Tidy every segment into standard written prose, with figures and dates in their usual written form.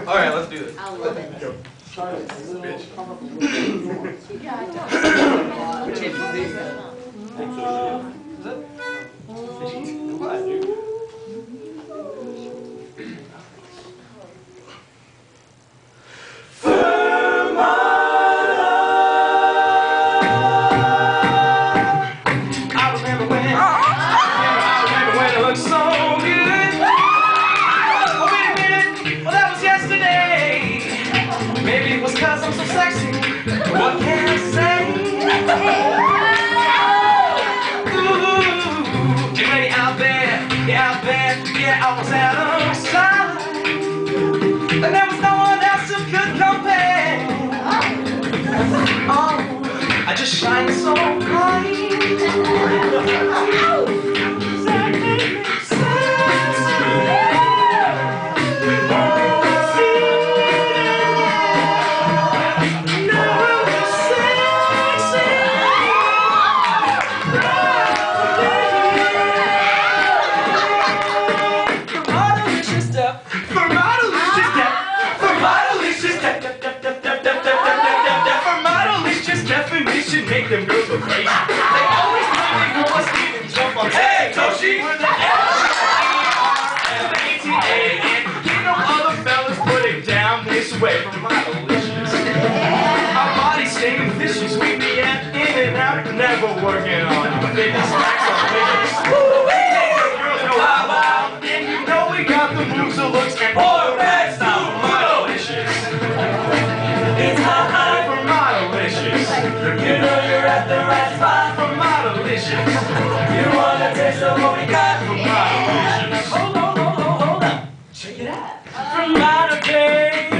All right, let's do this. I love it. Cause I'm so sexy, what can I say? Ooh, get ready out there, yeah, I was outside. And there was no one else who could compare. Oh, I just shine so bright. Make them girls go crazy. They always know they know us even jump on. Hey, Toshi! We're the L-A-T-A, and you know other fellas put it down this way from my delicious. Our bodies staying fishy, sweep me in and out, never working on fitness stacks on fitness. Girls know how loud, and you know we got the moves, the looks, and boy, red style, my delicious. It's high for my delicious. You know you're at the right spot for my delicious. You wanna taste of what we got for my delicious. Hold up. Check it out. From my delicious.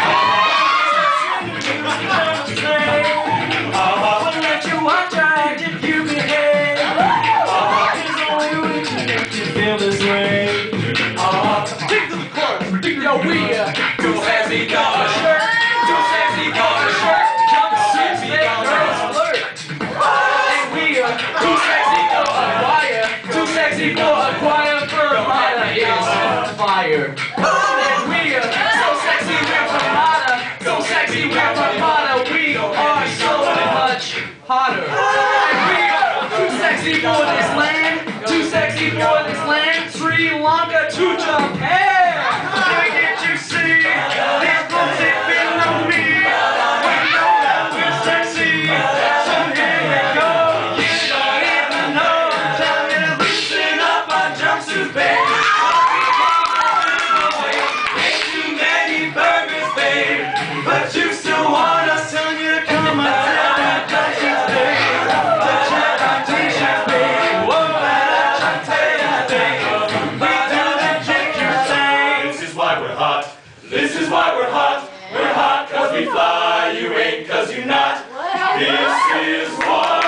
We'll let you watch our act if you behave. There's only way to make you feel this way. Take to the chorus. Yo, we too sexy for a shirt. Too sexy for a shirt. Come sexy girls flirt. And we are too sexy for a choir. Too sexy for a choir. Fermata is fire. And we are so sexy we're Fermata. So sexy we're Fermata. We are so much hotter. And we are too sexy for this land. Too sexy for this land. Sri Lanka to Japan. Can't you see? These clothes ain't fitting on me. We know that we're sexy. So here we go. You don't even know. Time to loosen up our jumpsuit, babe. Ain't too many burgers, babe. But you still want us, telling you to come on. Check our t-shirts, babe. Whoa, this is why we're hot. We're hot cause we fly. You ain't cause you're not. This is why.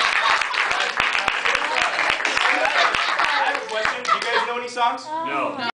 Songs? No.